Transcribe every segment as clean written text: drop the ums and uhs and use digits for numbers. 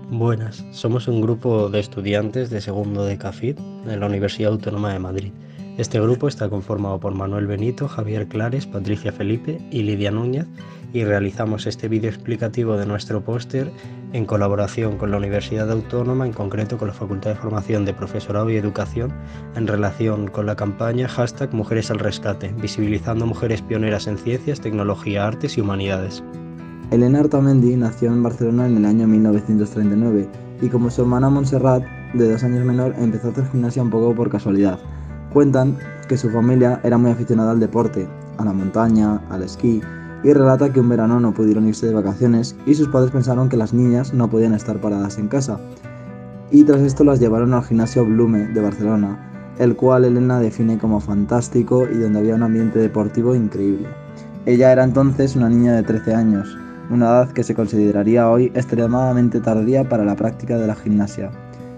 Buenas, somos un grupo de estudiantes de segundo de CAFID en la Universidad Autónoma de Madrid. Este grupo está conformado por Manuel Benito, Javier Clares, Patricia Felipe y Lidia Núñez y realizamos este vídeo explicativo de nuestro póster en colaboración con la Universidad Autónoma, en concreto con la Facultad de Formación de Profesorado y Educación, en relación con la campaña #Mujeres al Rescate, visibilizando mujeres pioneras en ciencias, tecnología, artes y humanidades. Elena Artamendi nació en Barcelona en el año 1939 y como su hermana Montserrat, de 2 años menor, empezó a hacer gimnasia un poco por casualidad. Cuentan que su familia era muy aficionada al deporte, a la montaña, al esquí, y relata que un verano no pudieron irse de vacaciones y sus padres pensaron que las niñas no podían estar paradas en casa. Y tras esto las llevaron al gimnasio Blume de Barcelona, el cual Elena define como fantástico y donde había un ambiente deportivo increíble. Ella era entonces una niña de 13 años, una edad que se consideraría hoy extremadamente tardía para la práctica de la gimnasia.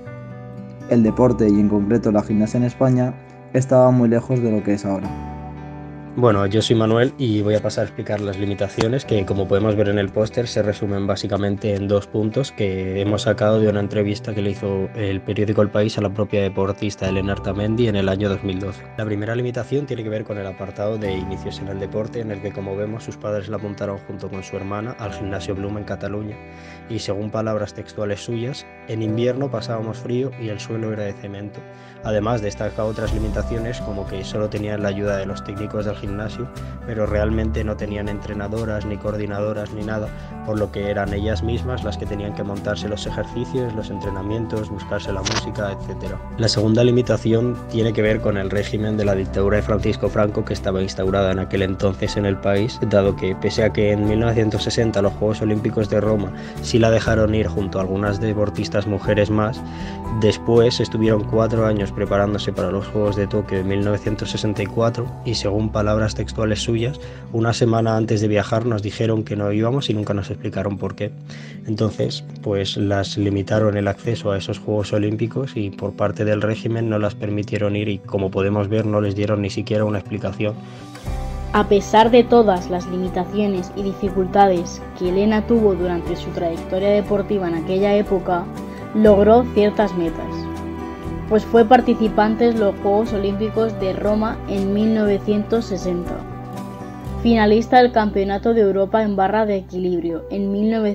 El deporte, y en concreto la gimnasia en España, estaba muy lejos de lo que es ahora. Bueno, yo soy Manuel y voy a pasar a explicar las limitaciones que, como podemos ver en el póster, se resumen básicamente en 2 puntos que hemos sacado de una entrevista que le hizo el periódico El País a la propia deportista Elena Artamendi en el año 2012. La primera limitación tiene que ver con el apartado de inicios en el deporte, en el que, como vemos, sus padres la apuntaron junto con su hermana al gimnasio Blume en Cataluña y, según palabras textuales suyas, en invierno pasábamos frío y el suelo era de cemento. Además, destaca otras limitaciones como que solo tenían la ayuda de los técnicos del gimnasio, pero realmente no tenían entrenadoras ni coordinadoras ni nada, por lo que eran ellas mismas las que tenían que montarse los ejercicios, los entrenamientos, buscarse la música, etc. La segunda limitación tiene que ver con el régimen de la dictadura de Francisco Franco, que estaba instaurada en aquel entonces en el país, dado que, pese a que en 1960 los Juegos Olímpicos de Roma sí la dejaron ir junto a algunas deportistas mujeres más, después estuvieron 4 años preparándose para los Juegos de Tokio de 1964 y, según palabras textuales suyas, una semana antes de viajar nos dijeron que no íbamos y nunca nos explicaron por qué. Entonces, pues las limitaron el acceso a esos Juegos Olímpicos y por parte del régimen no las permitieron ir y, como podemos ver, no les dieron ni siquiera una explicación. A pesar de todas las limitaciones y dificultades que Elena tuvo durante su trayectoria deportiva en aquella época, logró ciertas metas, pues fue participante en los Juegos Olímpicos de Roma en 1960, finalista del Campeonato de Europa en barra de equilibrio en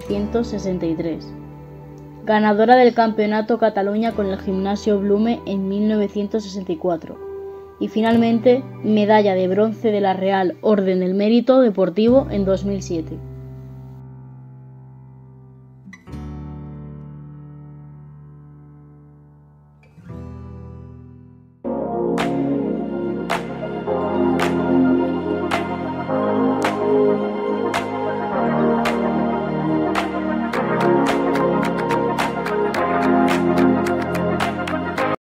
1963, ganadora del Campeonato Cataluña con el gimnasio Blume en 1964 y finalmente medalla de bronce de la Real Orden del Mérito Deportivo en 2007.